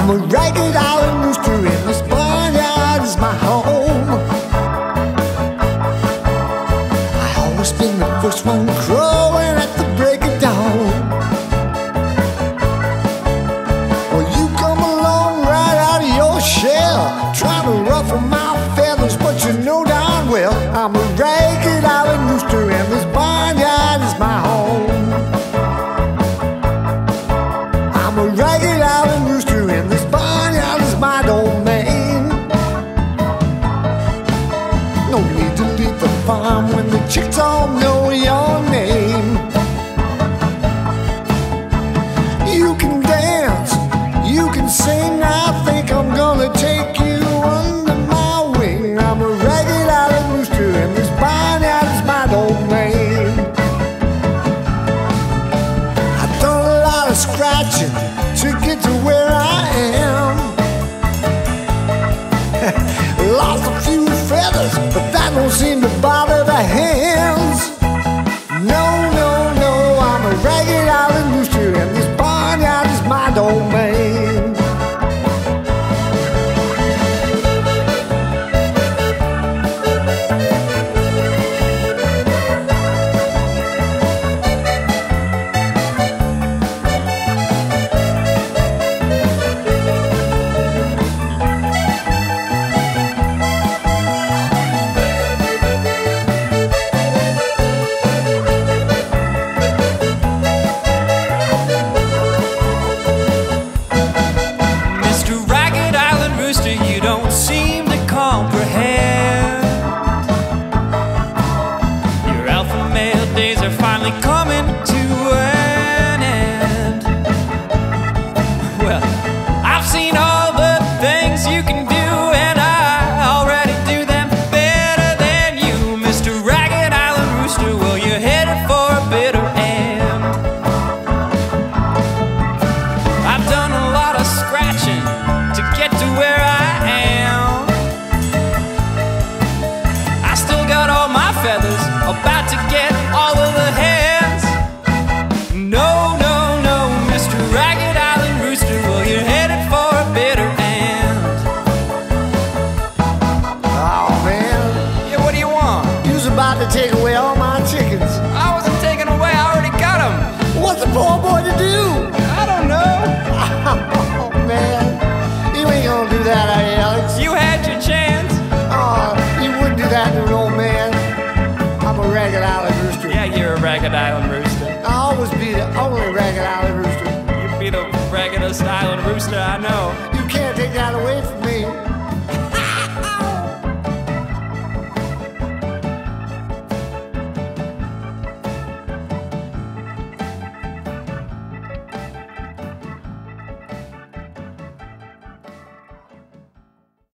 I'm a ragged island rooster and this barnyard is my home. I always been the first one crowing at the break of dawn. Well, you come along right out of your shell, trying to ruffle my feathers, but you know darn well I'm a ragged island rooster and this barnyard is my home. I'm a ragged island rooster and this barnyard is my domain. No need to leave the farm when the chicks all know your name. You can dance, you can sing, I think I'm gonna take you under my wing. I'm a ragged island rooster and this barnyard is my domain. I've done a lot of scratching to get to where I am. Lost a few feathers, but that don't seem to bother the hands. No, no, no, I'm a ragged island rooster and this barnyard is my domain. You don't seem to comprehend. Your alpha male days are finally coming to an end. Well, I've seen all the things you can do, and I already do them better than you, Mr. Ragged Island Rooster. Well, you're headed for a bitter end. I've done a lot of scratching to get to where I am. I still got all my feathers, about to get all of the hands. No, no, no, Mr. Ragged Island Rooster, well, you're headed for a bitter end. Oh man, Yeah, what do you want? you was about to take away all my chickens. I wasn't taking away, I already got them. What's a poor boy to do? I don't know. Oh man, you ain't gonna do that, are you, Alex? You had your chance. Oh, you wouldn't do that to an old man. I'm a ragged island rooster. Yeah, you're a Ragged Island Rooster. I'll always be the only ragged island rooster. You'd be the raggedest island rooster I know. You